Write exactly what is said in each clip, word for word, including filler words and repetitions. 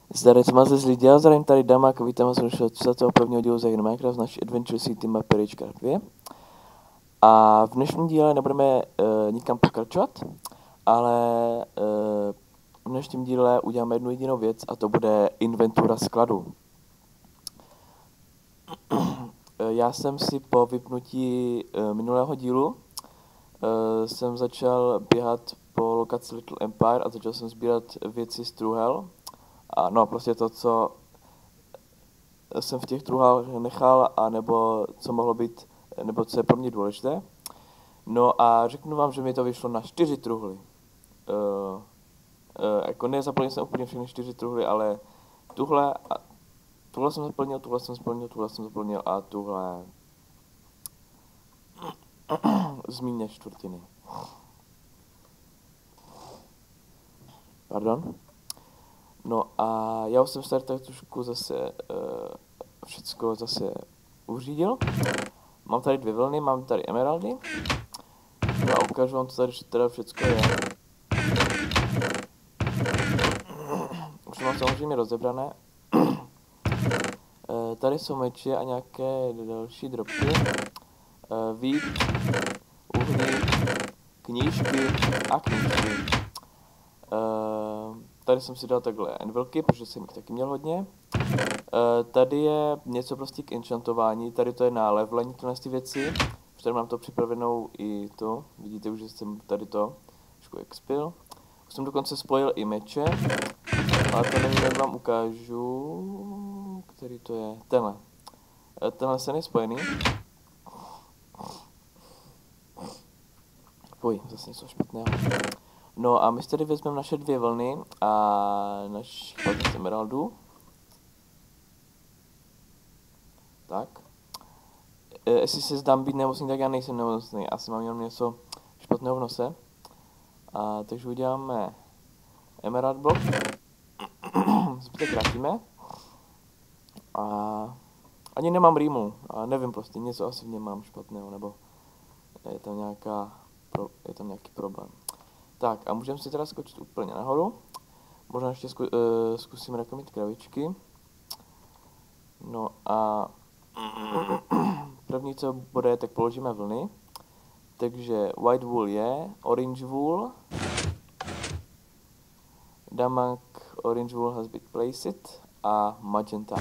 Zdar se z lidí, já zdravím tady Damak, vítám vás u čtvrtého prvního dílu za Minecraft z naší Adventure City mapy Ragecraft dva. A v dnešním díle nebudeme uh, nikam pokračovat, ale uh, v dnešním díle uděláme jednu jedinou věc a to bude inventura skladu. Já jsem si po vypnutí uh, minulého dílu uh, jsem začal běhat po lokaci Little Empire a začal jsem sbírat věci z truhel. A no, prostě to, co jsem v těch truhlách nechal, a nebo co mohlo být, nebo co je pro mě důležité. No a řeknu vám, že mi to vyšlo na čtyři truhly. Uh, uh, jako nezaplnil jsem úplně všechny čtyři truhly, ale tuhle, a tuhle jsem zaplnil, tuhle jsem zaplnil, tuhle jsem zaplnil a tuhle zmíně čtvrtiny. Pardon. No a já už jsem se tady trošku zase uh, všecko zase uřídil. Mám tady dvě vlny, mám tady emeraldy. No a ukážu vám, co tady teda všecko je. Už mám samozřejmě rozebrané. e, tady jsou meče a nějaké další drobky. E, Vít, uhlí, knížky a knížky. E, tady jsem si dal takhle envilky, protože jsem jich taky měl hodně. E, tady je něco prostě k enchantování, tady to je na levelení tyhle ty věci. Už tady mám to připravenou i to, vidíte už, že jsem tady to trošku expil. Už jsem dokonce spojil i meče, ale to nevím, jak vám ukážu, který to je, tenhle. E, tenhle se nespojený. Fuj, zase něco špatného. No a my si tady vezmeme naše dvě vlny a naš palec emeraldů. Tak. E, jestli se zdám být nemocný, tak já nejsem nemocný. Asi mám jenom něco špatného v nose. A, takže uděláme emerald block. Zbytek vrátíme. A ani nemám rýmu. A nevím prostě, něco asi v něm mám špatného, nebo je tam nějaká, pro, je tam nějaký problém. Tak a můžeme si teda skočit úplně nahoru. Možná ještě zku, uh, zkusíme nakrmit kravičky. No a první, co bude, tak položíme vlny. Takže white wool je, orange wool. Damak orange wool has been placed a magenta.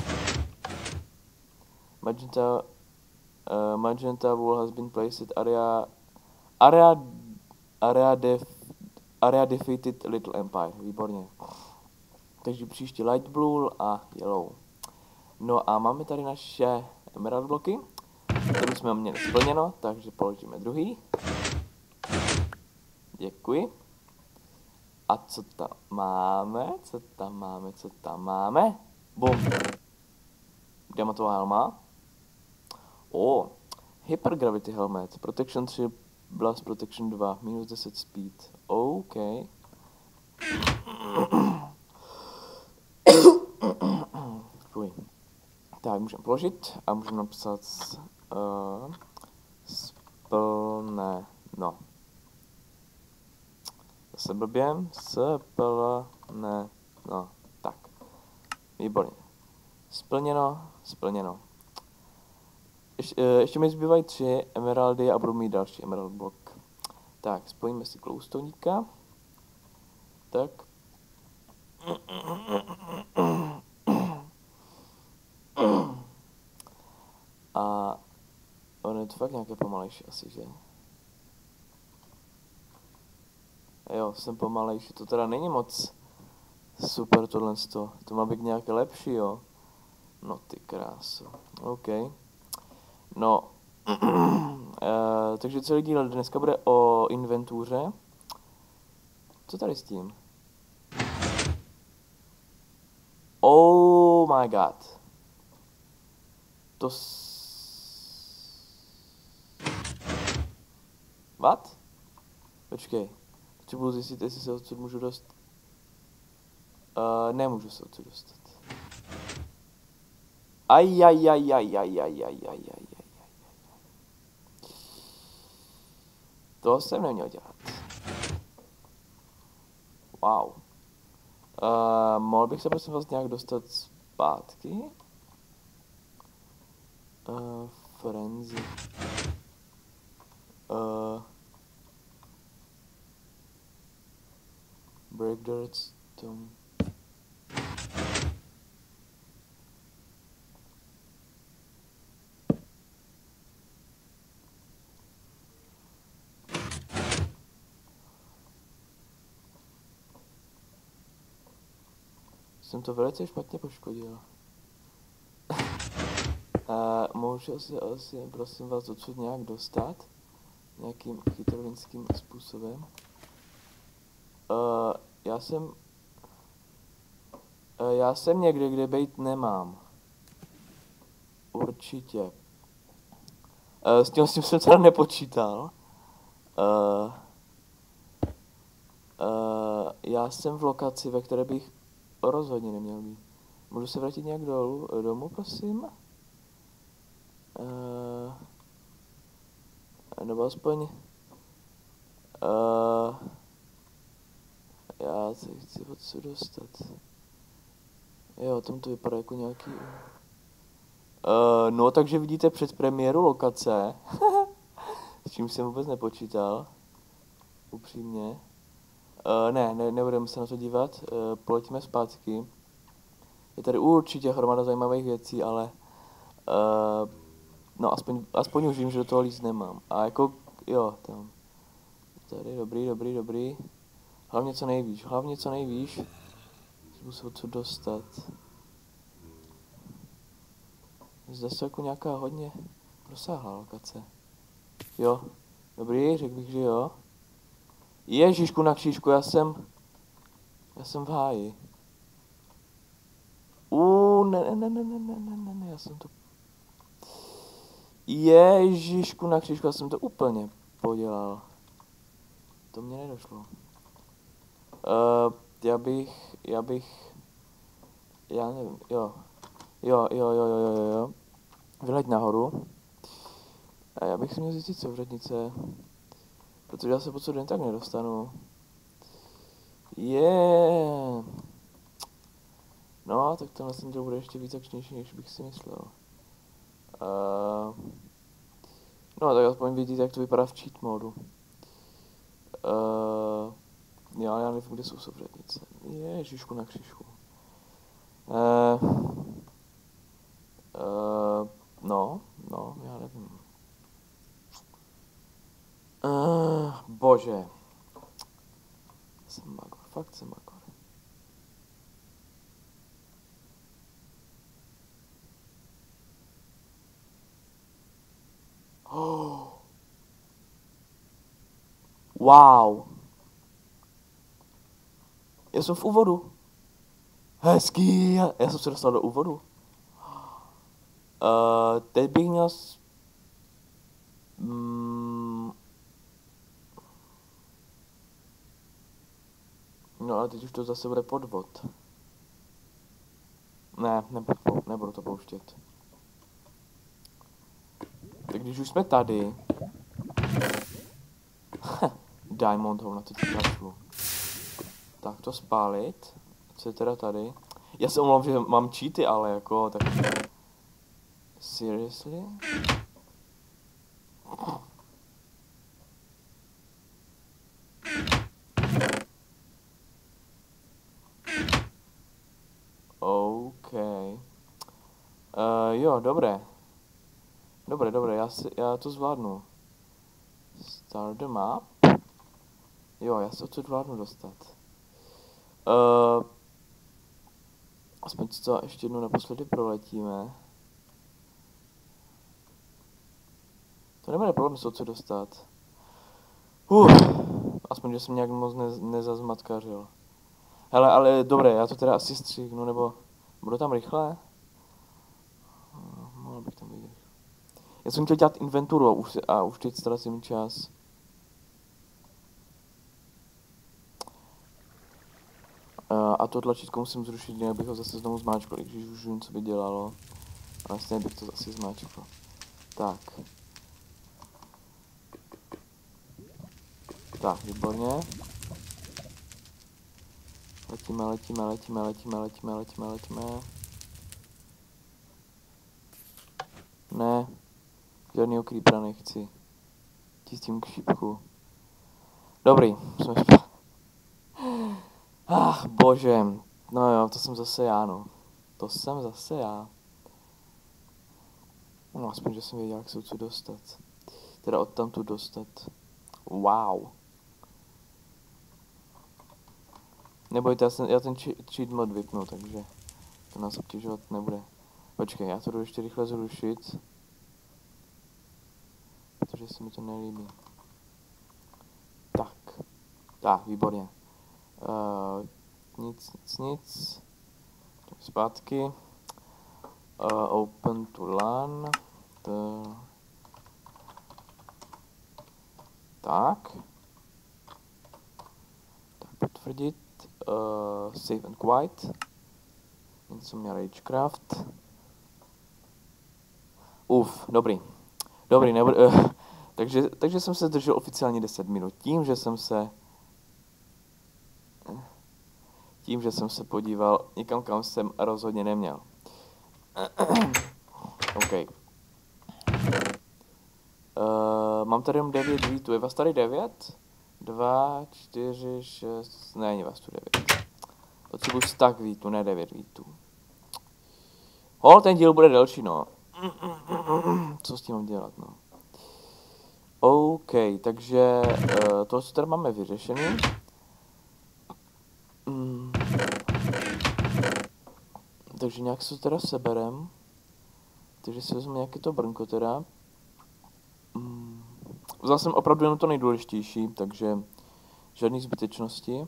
Magenta uh, magenta wool has been placed. Area area area def area defeated Little Empire. Výborně. Takže příště light blue a yellow. No a máme tady naše emerald bloky, které jsme měli splněno, takže položíme druhý. Děkuji. A co tam máme? Co tam máme? Co tam máme? Bum. Diamantová helma. O, oh, Hypergravity helmet. Protection tři, Blast Protection dva, minus deset speed. OK. Fuj. Tak, můžeme položit a můžeme napsat uh, splné, no. Zase blběm, splné, no, tak. Výborně. Splněno, splněno. Ješ, uh, ještě mi zbývají tři emeraldy a budu mít další emerald block. Tak, spojíme si glowstoníka. Tak. A on je to fakt nějaké pomalejší asi, že? Jo, jsem pomalejší, to teda není moc super tohle, to má být nějaké lepší, jo? No ty kráso, OK. No, e, takže celý díl dneska bude o inventuře. Co tady s tím? Oh my god. To s... What? Počkej. Potřebuji zjistit, jestli se odsud můžu dostat. Uh, nemůžu se odsud dostat. Aj, aj, aj, aj, aj, aj, aj, aj, aj, aj, aj. To jsem neměl dělat. Wow. Uh, mohl bych se prosím vás nějak dostat zpátky? Uh, frenzy. Uh, break the redstone. Jsem to velice špatně poškodil. Uh, můžu se asi, prosím vás, odsud nějak dostat? Nějakým chytrovinským způsobem? Uh, já jsem... Uh, já jsem někde, kde bejt nemám. Určitě. Uh, s tím, s tím jsem teda nepočítal. Uh, uh, já jsem v lokaci, ve které bych rozhodně neměl být. Můžu se vrátit nějak dolů, domů, prosím? Uh, nebo aspoň... Uh, já se chci odsud dostat. Jo, tam to vypadá jako nějaký... Uh, no, takže vidíte předpremiéru lokace. S čím jsem vůbec nepočítal. Upřímně. Uh, ne, ne, nebudeme se na to dívat. Uh, poleďme zpátky. Je tady určitě hromada zajímavých věcí, ale... Uh, no, aspoň, aspoň už vím, že do toho líst nemám. A jako, jo, tam. Tady, dobrý, dobrý, dobrý. Hlavně co nejvíš, hlavně co nejvíš. Musím odsud dostat. Zde se jako nějaká hodně rozsáhlá lokace. Jo, dobrý, řekl bych, že jo. Ježišku na křížku, já jsem... Já jsem v háji. Uuu, ne, ne, ne, ne, ne, ne, ne, ne, já jsem to... Ježišku na křížku, já jsem to úplně podělal. To mě nedošlo. Uh, já bych, já bych... Já nevím, jo. Jo, jo, jo, jo, jo, jo. Vyleď nahoru. A já bych si měl zjistit, co vřednice. Protože já se po co den tak nedostanu. Je. Yeah. No, tak tenhle ten díl bude ještě víc akčnější, než bych si myslel. Uh, no, tak aspoň vidíte, jak to vypadá v cheat modu. Uh, já, já nevím, kde jsou sovřednice. Ježišku na křížku. Uh, uh, no, no, já nevím. Uh, bože. Jsem magor, fakt jsem magor. Oh. Wow. Já jsem v úvodu. Hezký, já, já jsem se dostal do úvodu. Uh, teď bych měl... S... Mm... No ale teď už to zase bude podvod. Ne, nebudu, nebudu to pouštět. Tak když už jsme tady... Diamond ho na to kašlu. Tak to spálit. Co je teda tady? Já se omlouvám, že mám cheaty, ale jako tak... Seriously? OK. Uh, jo, dobré. Dobré, dobré, já, si, já to zvládnu. Start the map. Jo, já se to zvládnu dostat. Uh, aspoň to ještě jednou naposledy proletíme. To nebude problém se co dostat. Uh, aspoň, že jsem nějak moc ne, nezazmatkařil. Hele, ale dobré, já to teda asi stříhnu, nebo budu tam rychle? Uh, mohl bych tam být rychle. Já jsem chtěl dělat inventuru a už, a už teď ztracím čas. Uh, a to tlačítko musím zrušit, jinak bych ho zase znovu zmáčkl, když už vím, co by dělalo. Ale stejně bych to zase zmáčkl. Tak. Tak, výborně. Letíme, letíme, letíme, letíme, letíme, letíme, letíme. Ne. Žádnýho creepera nechci. Tím k šípku. Dobrý, jsme spát. Ach, bože. No jo, to jsem zase já, no. To jsem zase já. No, aspoň, že jsem věděl, jak se odsud dostat. Teda odtamtu dostat. Wow. Nebojte, já, jsem, já ten cheat mod vypnu, takže to nás obtěžovat nebude. Počkej, já to jdu ještě rychle zrušit. Protože se mi to nelíbí. Tak. Tak, výborně. Uh, nic, nic, nic. Tak zpátky. Uh, open to LAN. To... Tak. Tak potvrdit. Uh, save and quiet. Něco mě Ragecraft. Uf, dobrý. Dobrý, nebudu... Uh, takže, takže jsem se držel oficiálně deset minut. Tím, že jsem se... Tím, že jsem se podíval někam, kam jsem rozhodně neměl. OK. Uh, mám tady jenom devět vítů. Je vás tady devět? dva, čtyři, šest... Ne, je vás tu devět. Potřebuji stack vítů, ne devět vítů. Hol, ten díl bude delší, no. Co s tím mám dělat, no. OK, takže uh, to, co tady máme vyřešený. Mm. Takže nějak se to teda seberem. Takže si vezmu nějaké to brnko teda. Mm. Vzal jsem opravdu jenom to nejdůležitější, takže žádný zbytečnosti.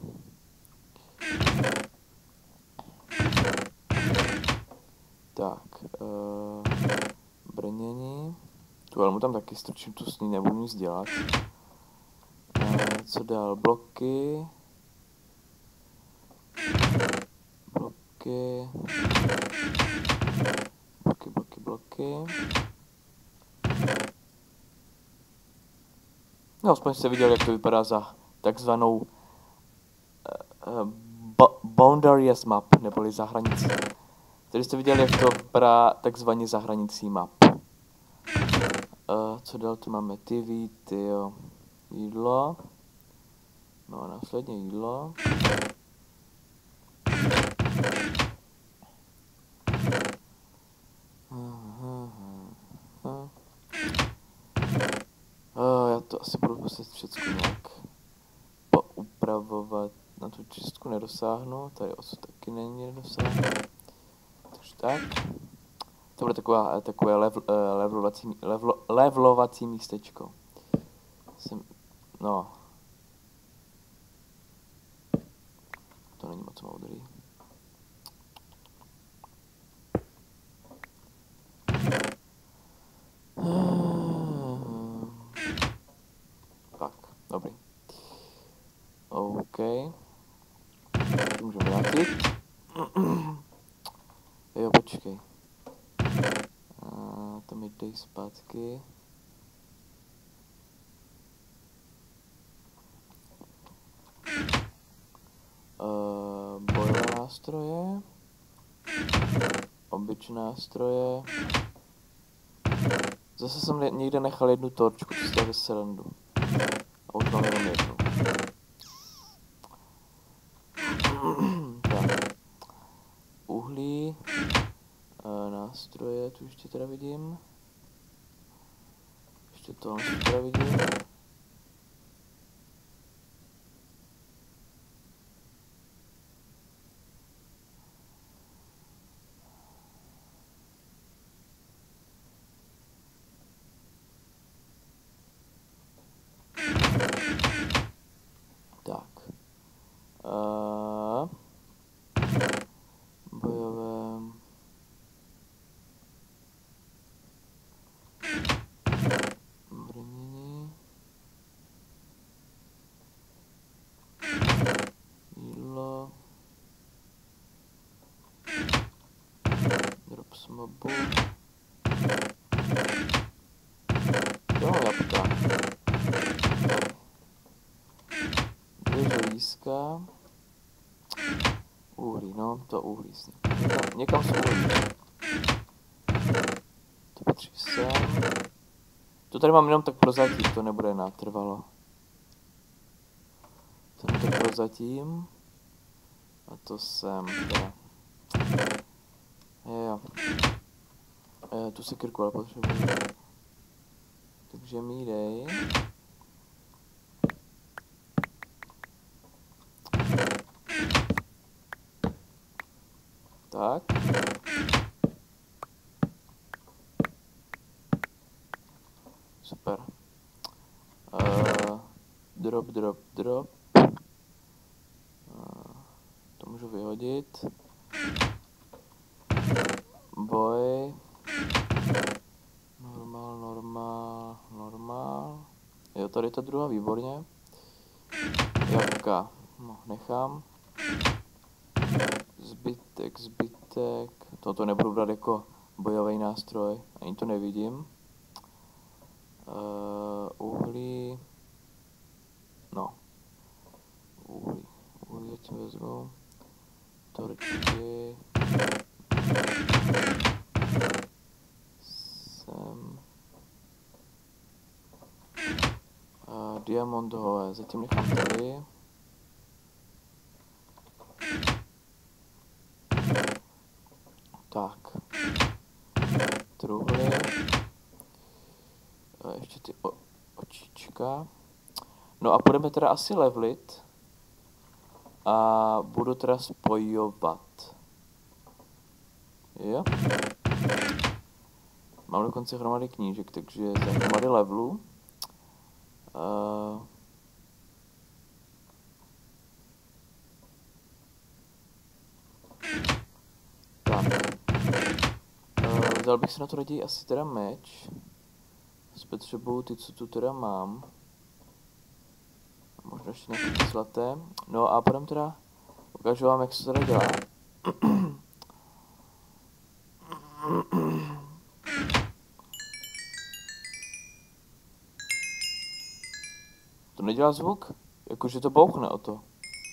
Tak, uh, brnění. Tu helmu tam taky strčím, tu s ní nebudu nic dělat. Uh, co dál? Bloky. Bloky. Bloky, bloky, bloky. No, aspoň jste viděli, jak to vypadá za takzvanou uh, uh, boundaries map, neboli za hranicí. Tady jste viděli, jak to vypadá takzvaně za hranicí map. Uh, co dál tu máme? T V, tyjo. Jídlo. No a následně jídlo. Uh, já to asi budu muset všechno nějak poupravovat. Na tu čistku nedosáhnu, tady odsud taky není nedosáhnu. Takže tak. To bude taková, takové level, levelovací, level, levelovací místečko. Jsem, no. To není moc moudrý. Tak, dobrý. OK. Můžeme vrátit. Jo, počkej. A to mi dej zpátky. Uh, bojové nástroje. Obyčejné nástroje. Zase jsem někde nechal jednu torčku, to jste ve srandu. A už mám jenom jednu. Tak. Uhlí. Uh, nástroje, tu ještě teda vidím. Ještě to teda vidím. Tak. Uh, bojové. Brnění. Jídlo. Drops mobu. Jo, jabka. Dvě želízka. no, to uhlí. Někam, někam se uhlí. To patří sem. To tady mám jenom tak prozatím, to nebude natrvalo. To je tak prozatím. A to sem, teda. Jo. E, tu sekirku ale potřebuji. Takže mi dej. Tak. Super. Uh, drop, drop, drop. Uh, to můžu vyhodit. Boj. Normál, normál, normál. Jo, tady ta druhá, výborně. Jabka. No, nechám. Zbytek, zbytek. Toto nebudu brát jako bojový nástroj. Ani to nevidím. Uh, uhlí. No. Uhlí. Uhlí já ti vezmu. Torčky. Sem. Uh, diamondové. Zatím nechám tady. Tak. Truhly. A ještě ty o, očička. No a budeme teda asi levelit. A budu teda spojovat. Jo. Mám dokonce hromady knížek, takže za hromady levelů. Uh, tak. Uh, vzal bych se na to raději asi teda meč. Spotřebuju ty, co tu teda mám. Možná ještě nějaké zlaté. No a potom teda ukážu vám, jak se to teda dělá. To nedělá zvuk? Jakože to bouchne o to.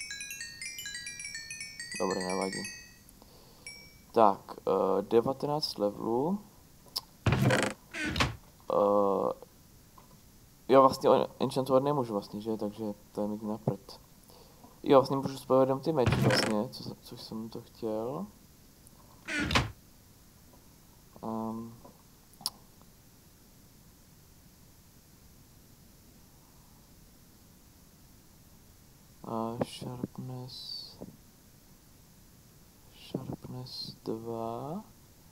Dobré, nevadí. Tak, uh, devatenáct levelů. Uh, jo, vlastně enchantovat nemůžu vlastně, že? Takže to je mi na prd. Jo, vlastně můžu spojovat jenom ty meči vlastně, co, což jsem to chtěl. Um, uh, sharpness... Sharpness dva.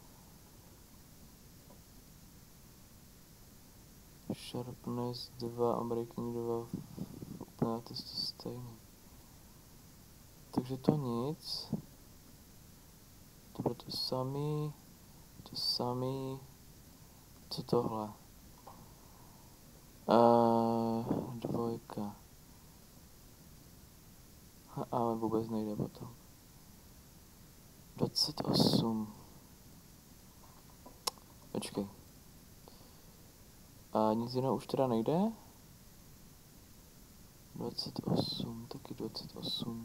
Sharpness dva a breaking dva. Úplně to stejný. Takže to nic. To bude to samý. To samý. Co tohle? Uh, dvojka. Ha, ale vůbec nejde potom. dvacet osm. Počkej. A nic jiného už teda nejde? dvacet osm, taky dvacet osm.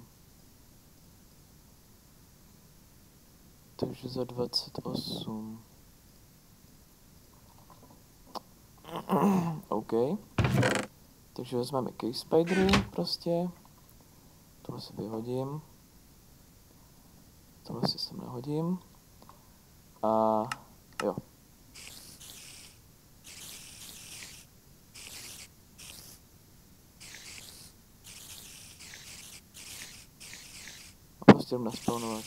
Takže za dvacet osm. OK. Takže vezmeme Cave Spidery prostě. Tohle si vyhodím. Tohle si sem nahodím. A jo. A prostě jdem naspawnovat.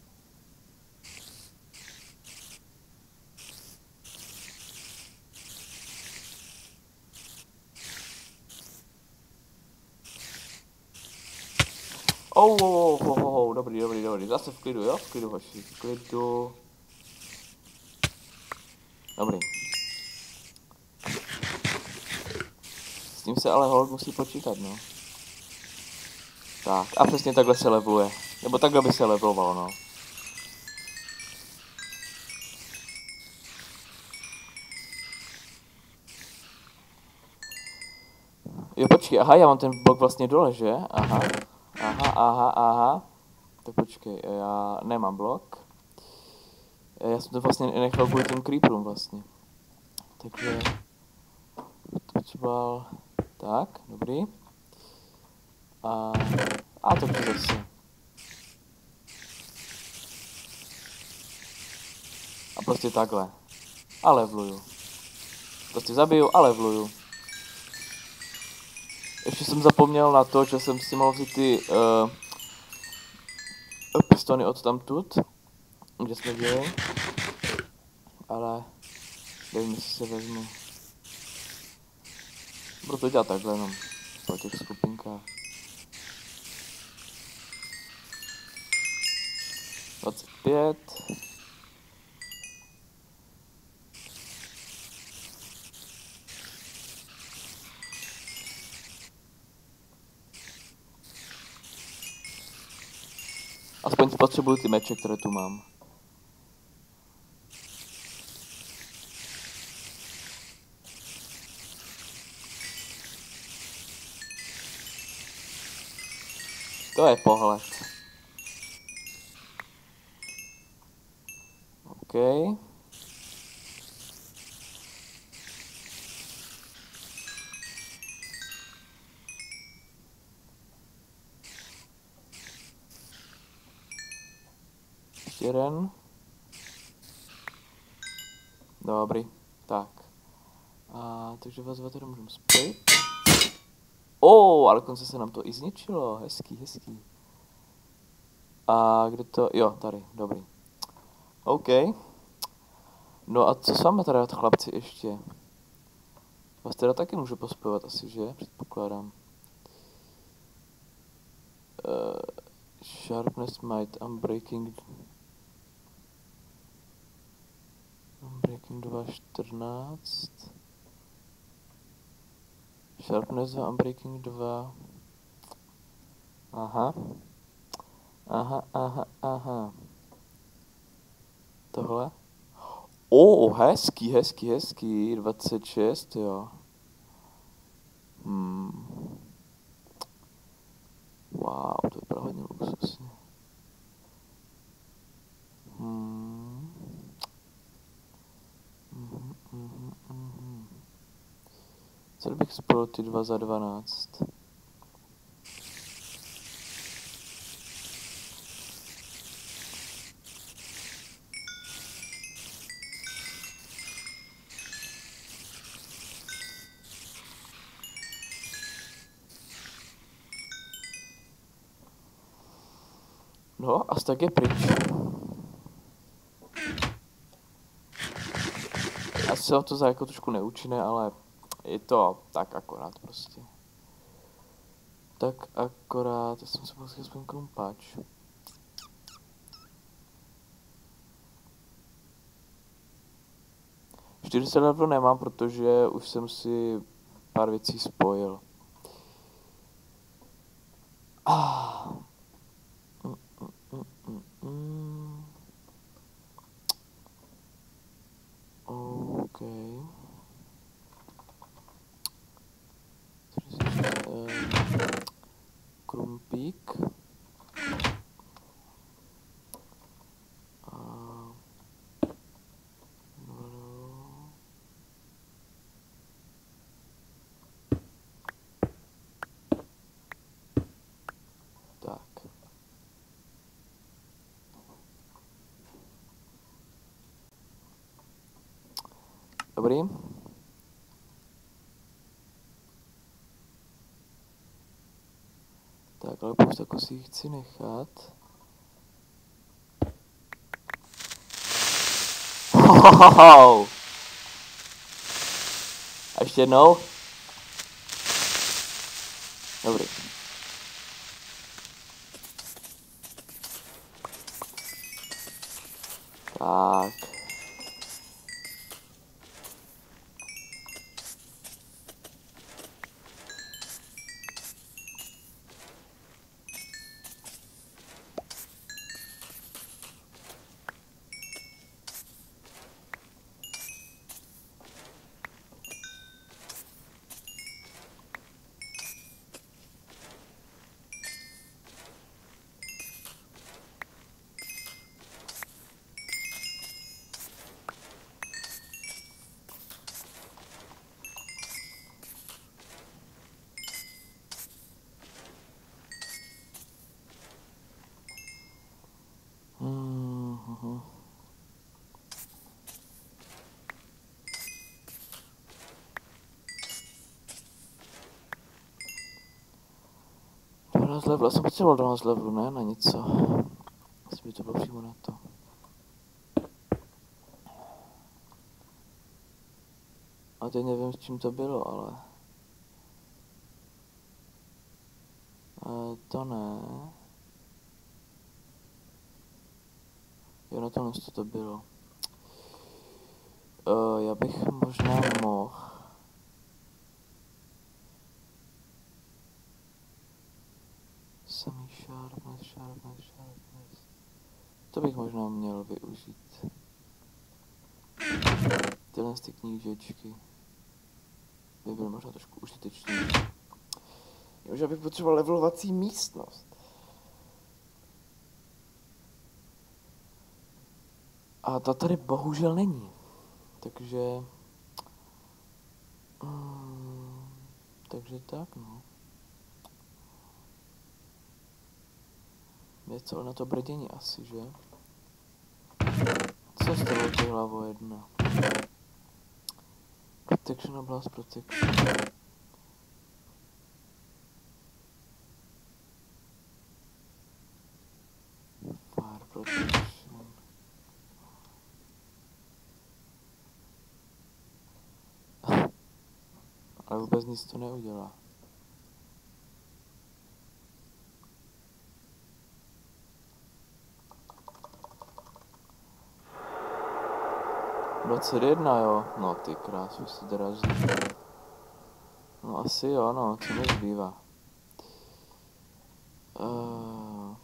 Oh, oh, oh, oh, oh, dobrý, dobrý, dobrý, zase v klidu, jo, v klidu, hoši, v klidu. Dobrý. S tím se ale hold musí počítat, no. Tak, a přesně takhle se leveluje, nebo takhle by se levelovalo, no. Jo, počkej, aha, já mám ten blok vlastně dole, že? Aha. Aha, aha, aha. Tak počkej, já nemám blok. Já jsem to vlastně nechal kvůli těm creeperům vlastně. Takže to potřeboval. Tak, dobrý. A, a to při zase. A prostě takhle. A levluju. Prostě zabiju a levluju. Ještě jsem zapomněl na to, že jsem si mohl vzít ty uh, pistony od tamtud, kde jsme byli. Ale nevím, jestli se vezmu. Budu to dělat takhle jenom po těch skupinkách. dvacet pět. Aspoň potřebuju ty meče, které tu mám. To je pohled. OK. Ještě jeden. Dobrý. Tak. A takže vás dva tady můžeme spojit. Oh, ale dokonce se nám to i zničilo. Hezký, hezký. A kde to? Jo, tady, dobrý. OK. No a co s vámi teda, chlapci, ještě? Vás teda taky můžu pospojovat asi, že? Předpokládám. Uh, sharpness, might, unbreaking. Unbreaking dva, čtrnáct. Sharpness dva, unbreaking dva. Aha. Aha, aha, aha. Tohle? Oh, hezký, hezký, hezký. dvacet šest, jo. Hmm. Wow, to je právě hodně luxusně. Hmm. Mhm, mhm, mhm. Co bych spojil ty dva za dvanáct? No, asi tak je pryč. Asi se to za jako trošku neúčinné, ale je to tak akorát prostě. Tak akorát, já jsem se vlastně aspoň krumpáč. čtyřicet levelů nemám, protože už jsem si pár věcí spojil. Ah. Mm, mm, mm, mm. OK. Krumpík. Tak. Dobrý. Tak, ale pouze si chci nechat. Wow. A ještě jednou. Dobrý. Tak. dvanáct levelů, já jsem potřeboval dvanáct levelů, ne na něco. Asi by to bylo přímo na to. A teď nevím, s čím to bylo, ale... E, to ne... Jo, na tohle to bylo. E, já bych možná mohl... Samý sharpness, sharpness, sharpness. To bych možná měl využít. Tyhle ty knížečky by byly možná trošku užitečnější. Jenomže bych potřeboval levelovací místnost. A ta tady bohužel není. Takže... Mm, takže tak, no. Je co na to brdění asi, že? Co z toho ty hlavo jedna? Protection, oblast protection. Fire protection. Ale vůbec nic to neudělá. dvacet jedna, jo? No ty krásu, se drazí. No asi jo, no, co mi zbývá. Uh...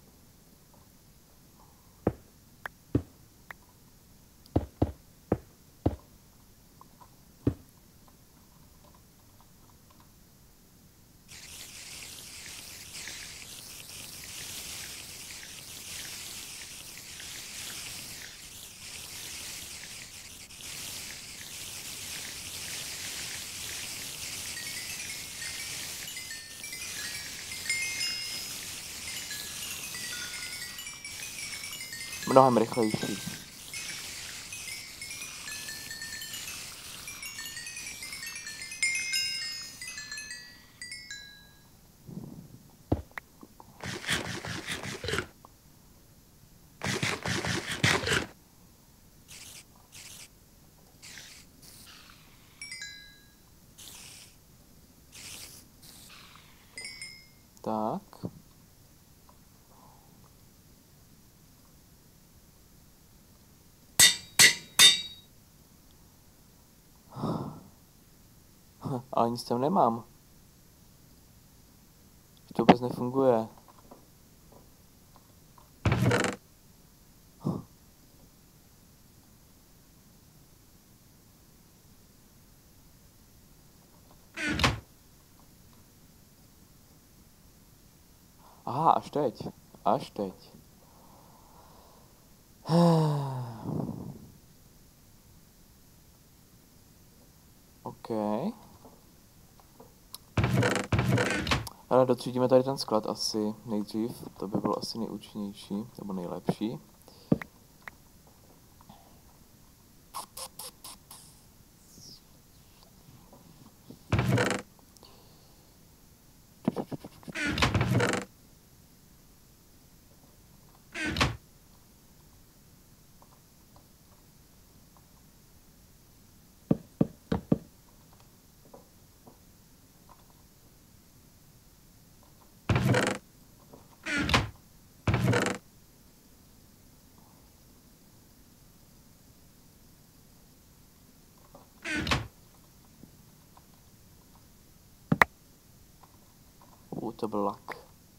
Mnohem rychlejší. Tak. Ale nic tam nemám. To vůbec nefunguje. Aha, až teď. Až teď. OK. Ale dotřídíme tady ten sklad asi nejdřív. To by bylo asi nejúčinnější, nebo nejlepší. Uh, to byl lak.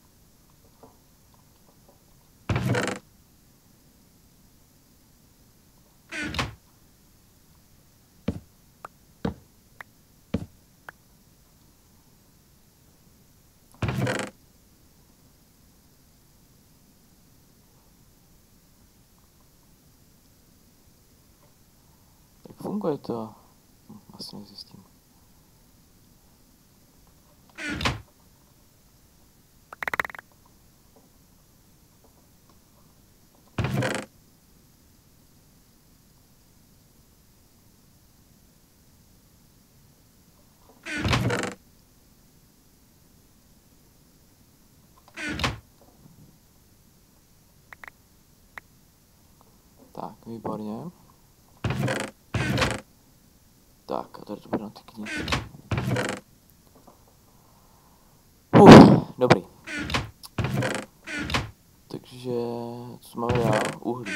Jak funguje to? Hm, asi nezjistím. Tak, výborně. Tak, a tady to bude na ty knížky. Uf, dobrý. Takže, co máme dál? Uhlí.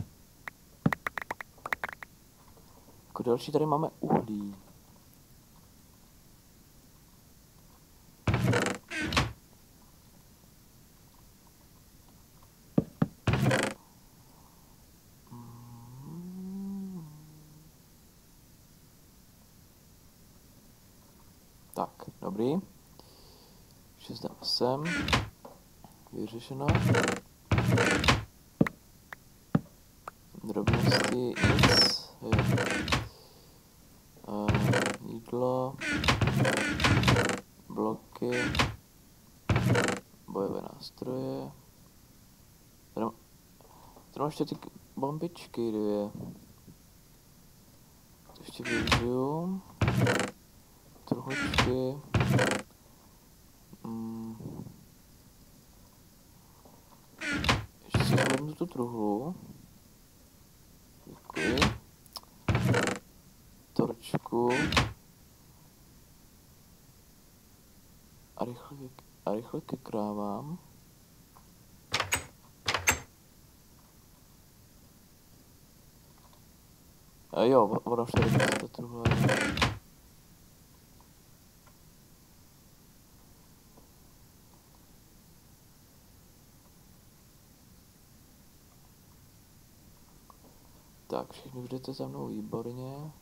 Jako další tady máme uhlí. Tak, dobrý. šest dám sem. Vyřešeno. Drobnosti, nic. Uh, jídlo. Bloky. Bojové nástroje. Tady mám ještě ty bombičky dvě. To ještě využiju. Truhličky. Mm. Ještě si zvednu tu truhlu. Děkuji. Torčku. A rychle, a rychle ke krávám. A jo, ona už tady ta truhle. Tak, všichni jdete za mnou výborně.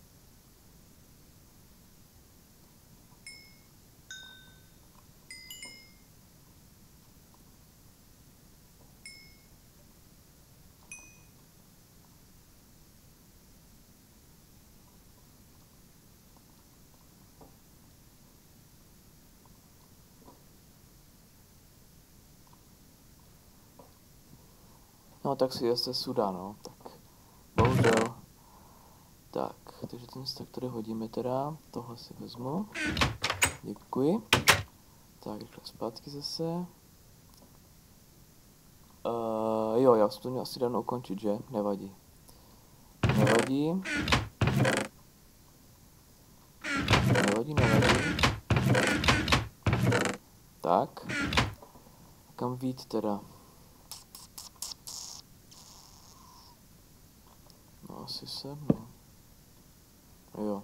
No tak si jste suda, no, tak bohužel. Tak, takže ten stack tady hodíme teda, tohle si vezmu. Děkuji. Tak, rychle zpátky zase. Uh, jo, já jsem to měl asi dávno ukončit, že? Nevadí. Nevadí. Nevadí, nevadí. Tak. Kam vít teda? No asi sem, no. Jo.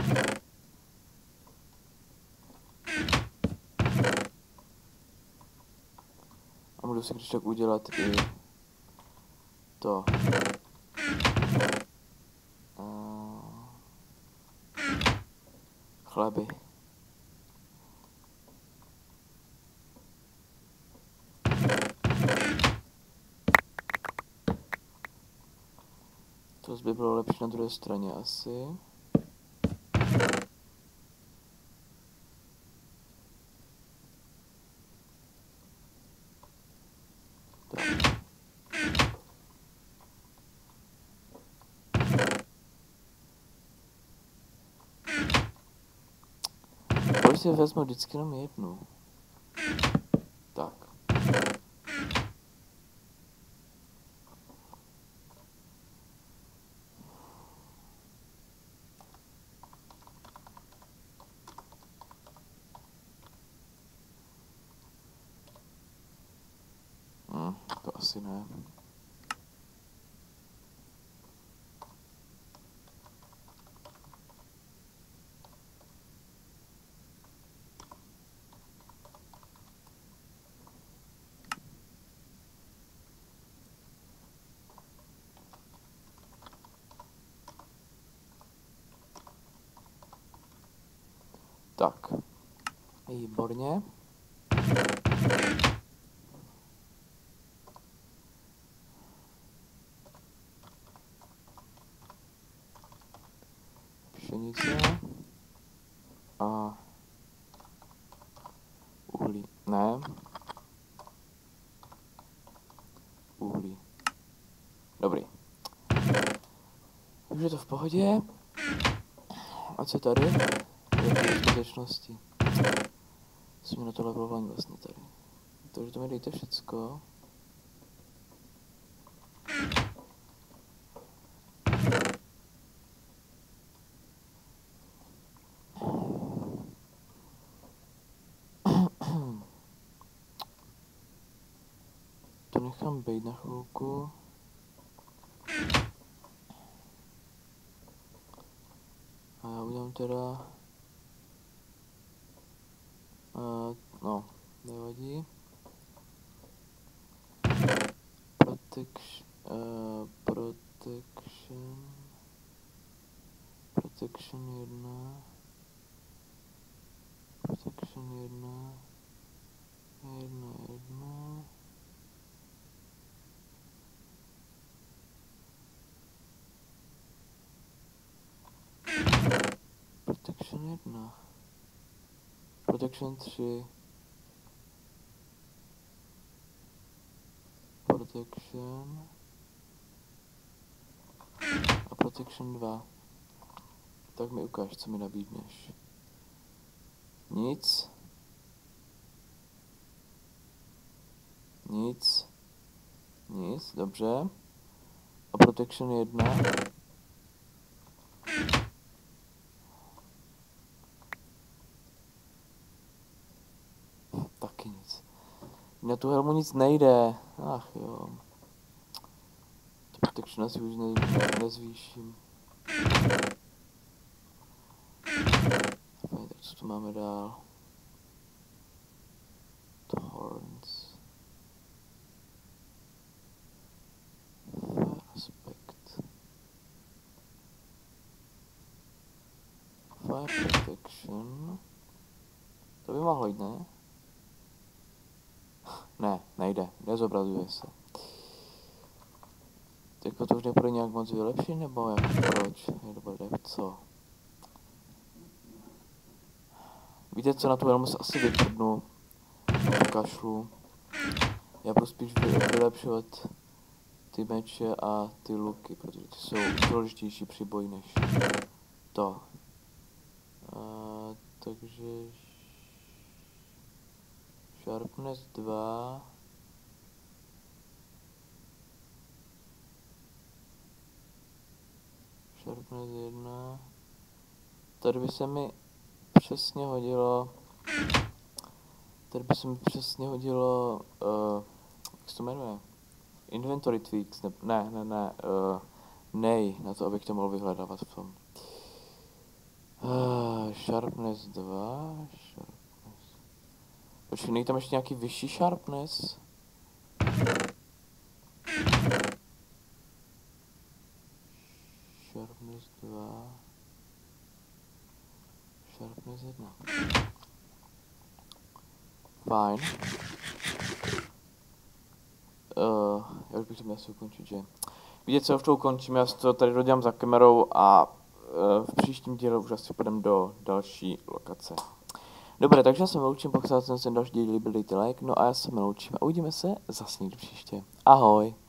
A můžu si když tak udělat i to. Uh, chleby. To by bylo lepší na druhé straně asi. Proč si vezmu vždycky jenom jednu? Tak. Hm, to asi ne. Tak, výborně. Pšenice a uhlí. Ne. Uhlí. Dobrý. Už je to v pohodě. A co tady? Jaké skutečnosti? Jsem měl na to levelování vlastně tady. Takže to mi dejte všecko. nechám být na chvilku. A já udělám teda... Uh, no, nevadí. Protection... Uh, protection... Protection jedna... Protection jedna... Jedna, jedna... Protection jedna. Protection tři. Protection. A Protection dva. Tak mi ukáž, co mi nabídneš. Nic. Nic. Nic, dobře. A Protection jedna. Taky nic. Na tu helmu nic nejde. Ach jo. To Protection asi už ne, nezvýším. Fajn, tak co tu máme dál? Thorns. Fire aspect. Fire protection. To by mohlo jít, ne? Ne, nejde, nezobrazuje se. Tak to už nepůjde nějak moc vylepšit, nebo jak, proč? Je dobré, co? Víte co, na tu helmu se asi vyprdnu. Kašlu. Já budu spíš vylepšovat ty meče a ty luky, protože ty jsou důležitější při boji než to. A, takže... Sharpness dva. Sharpness jedna. Tady by se mi přesně hodilo. Tady by se mi přesně hodilo. Uh, jak se to jmenuje? Inventory tweaks. Ne, ne, ne. ne uh, nej, na to, abych to mohl vyhledávat v tom. Uh, sharpness dva. Sharp. Počkej, nejde tam ještě nějaký vyšší sharpness? Sharpness dva. Sharpness jedna. Fajn. Uh, já už bych to měl asi ukončit, že? Víte co, už to ukončím, já si to tady dodělám za kamerou a uh, v příštím díle už asi půjdeme do další lokace. Dobré, takže já se loučím, pokud se vám ten další díl líbil, dejte like, no a já se loučím a uvidíme se zase někdy příště. Ahoj!